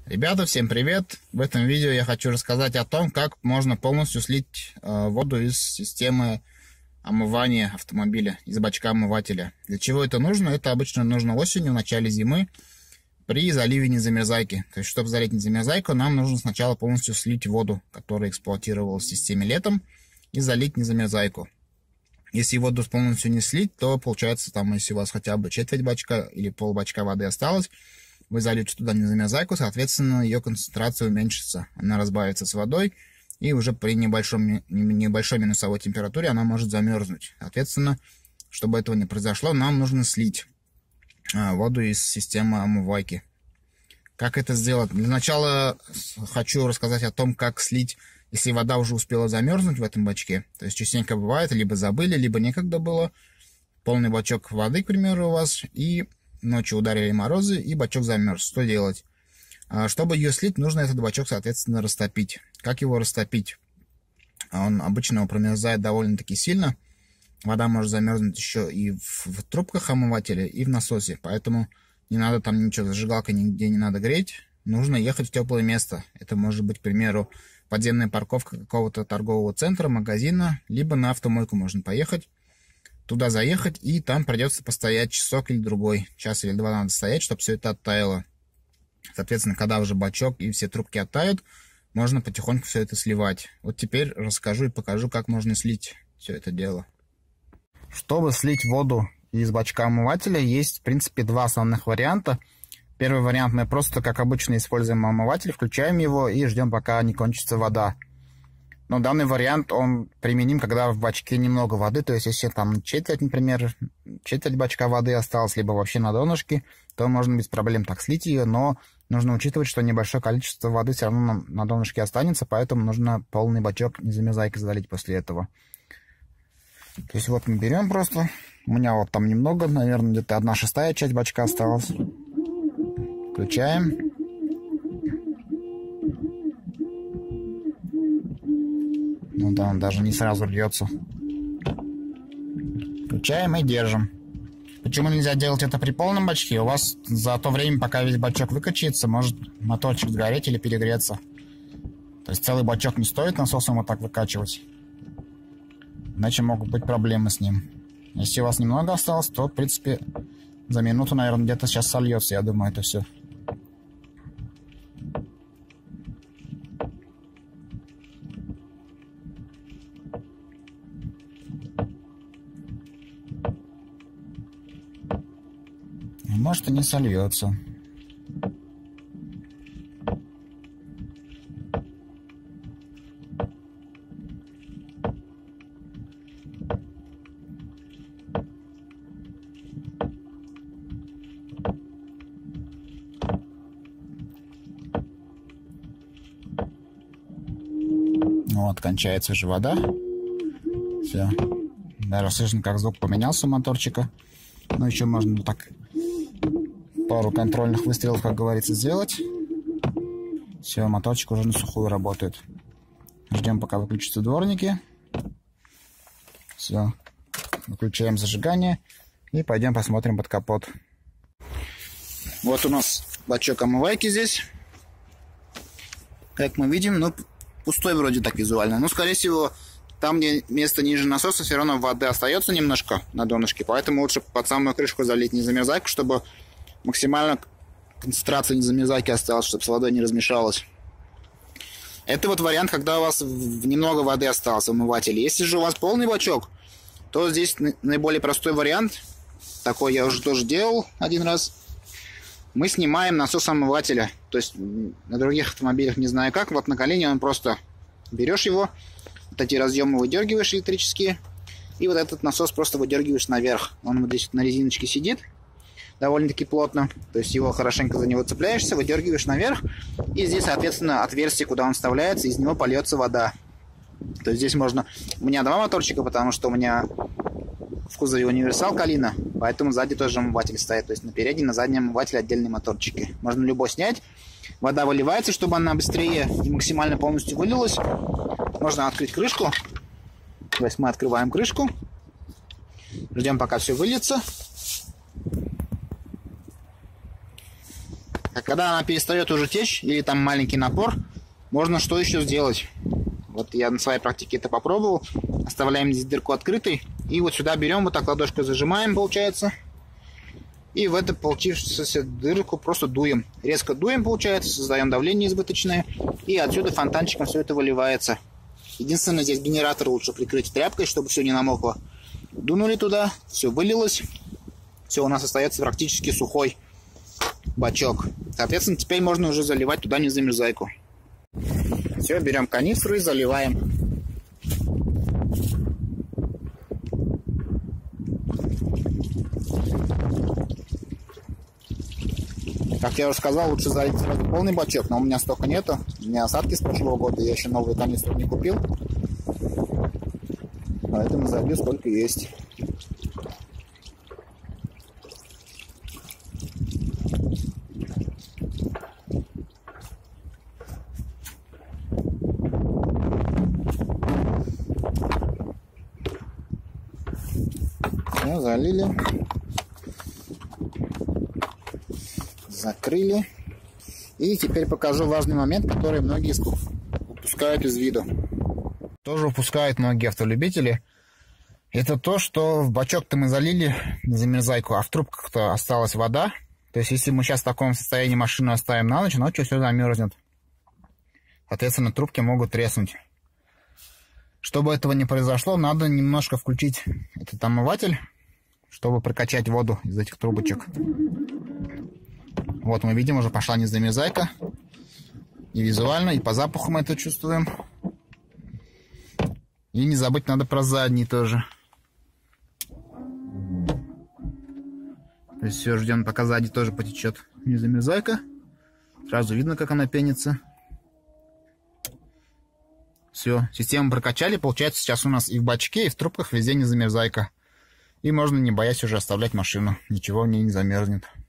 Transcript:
Ребята, всем привет! В этом видео я хочу рассказать о том, как можно полностью слить воду из системы омывания автомобиля, из бачка омывателя. Для чего это нужно? Это обычно нужно осенью, в начале зимы, при заливе незамерзайки. То есть, чтобы залить незамерзайку, нам нужно сначала полностью слить воду, которая эксплуатировалась в системе летом, и залить незамерзайку. Если воду полностью не слить, то получается, там, если у вас хотя бы четверть бачка или полбачка воды осталось, вы зальете туда незамерзайку, соответственно, ее концентрация уменьшится. Она разбавится с водой, и уже при небольшой минусовой температуре она может замерзнуть. Соответственно, чтобы этого не произошло, нам нужно слить воду из системы омывайки. Как это сделать? Для начала хочу рассказать о том, как слить, если вода уже успела замерзнуть в этом бачке. То есть частенько бывает, либо забыли, либо некогда было. Полный бачок воды, к примеру, у вас, и ночью ударили морозы, и бачок замерз. Что делать? Чтобы ее слить, нужно этот бачок, соответственно, растопить. Как его растопить? Он обычно промерзает довольно-таки сильно. Вода может замерзнуть еще и в трубках омывателя, и в насосе. Поэтому не надо там ничего, зажигалкой нигде не надо греть. Нужно ехать в теплое место. Это может быть, к примеру, подземная парковка какого-то торгового центра, магазина, либо на автомойку можно поехать. Туда заехать, и там придется постоять часок или другой. Час или два надо стоять, чтобы все это оттаяло. Соответственно, когда уже бачок и все трубки оттают, можно потихоньку все это сливать. Вот теперь расскажу и покажу, как можно слить все это дело. Чтобы слить воду из бачка омывателя, есть, в принципе, два основных варианта. Первый вариант: мы просто, как обычно, используем омыватель, включаем его и ждем, пока не кончится вода. Но данный вариант, он применим, когда в бачке немного воды, то есть если там четверть, например, четверть бачка воды осталось, либо вообще на донышке, то можно без проблем так слить ее, но нужно учитывать, что небольшое количество воды все равно на донышке останется, поэтому нужно полный бачок незамерзайкой залить после этого. То есть вот мы берем просто, у меня вот там немного, наверное, где-то 1/6 часть бачка осталась. Включаем. Ну да, он даже не сразу льется. Включаем и держим. Почему нельзя делать это при полном бачке? У вас за то время, пока весь бачок выкачается, может моторчик сгореть или перегреться. То есть целый бачок не стоит насосом вот так выкачивать. Иначе могут быть проблемы с ним. Если у вас немного осталось, то, в принципе, за минуту, наверное, где-то сейчас сольется, я думаю, это все. Может, и не сольется. Вот, кончается уже вода. Все. Даже слышно, как звук поменялся у моторчика. Но еще можно вот так пару контрольных выстрелов, как говорится, сделать. Все, моторчик уже на сухую работает. Ждем, пока выключатся дворники. Все. Выключаем зажигание и пойдем посмотрим под капот. Вот у нас бачок омывайки здесь. Как мы видим, ну, пустой вроде так визуально. Но, скорее всего, там, где место ниже насоса, все равно воды остается немножко на донышке. Поэтому лучше под самую крышку залить незамерзайку, чтобы максимально концентрация незамерзайки осталась, чтобы с водой не размешалась. Это вот вариант, когда у вас немного воды осталось в омывателе. Если же у вас полный бачок, то здесь наиболее простой вариант. Такой я уже тоже делал один раз. Мы снимаем насос омывателя. То есть на других автомобилях не знаю как. Вот на колени он просто берешь его, вот эти разъемы выдергиваешь электрические, и вот этот насос просто выдергиваешь наверх. Он вот здесь на резиночке сидит довольно-таки плотно. То есть его хорошенько за него цепляешься, выдергиваешь наверх, и здесь, соответственно, отверстие, куда он вставляется, из него польется вода. То есть здесь можно... У меня два моторчика, потому что у меня в кузове универсал Калина, поэтому сзади тоже омыватель стоит. То есть на переднем, на заднем омывателе отдельные моторчики. Можно любой снять. Вода выливается, чтобы она быстрее и максимально полностью вылилась. Можно открыть крышку. То есть мы открываем крышку. Ждем, пока все выльется. когда она перестает уже течь, или там маленький напор, можно что еще сделать? Вот я на своей практике это попробовал. Оставляем здесь дырку открытой. И вот сюда берем, вот так ладошкой зажимаем, получается. И в эту получившуюся дырку просто дуем. Резко дуем, получается, создаем давление избыточное. И отсюда фонтанчиком все это выливается. Единственное, здесь генератор лучше прикрыть тряпкой, чтобы все не намокло. Дунули туда, все вылилось. Все, у нас остается практически сухой бачок. Соответственно, теперь можно уже заливать туда незамерзайку. Все, берем канистру и заливаем. Как я уже сказал, лучше залить сразу полный бачок, но у меня столько нету. У меня осадки с прошлого года, я еще новую канистру не купил. Поэтому залью сколько есть. Все, залили. Закрыли. И теперь покажу важный момент, который многие упускают из виду. Тоже упускают многие автолюбители. Это то, что в бачок-то мы залили замерзайку, а в трубках-то осталась вода. То есть, если мы сейчас в таком состоянии машину оставим на ночь, ночью все замерзнет. Соответственно, трубки могут треснуть. Чтобы этого не произошло, надо немножко включить этот омыватель, чтобы прокачать воду из этих трубочек. Вот мы видим, уже пошла незамерзайка. И визуально, и по запаху мы это чувствуем. И не забыть надо про задний тоже. То есть все, ждем, пока сзади тоже потечет незамерзайка. Сразу видно, как она пенится. Все, систему прокачали. Получается, сейчас у нас и в бачке, и в трубках везде незамерзайка. И можно, не боясь, уже оставлять машину. Ничего в ней не замерзнет.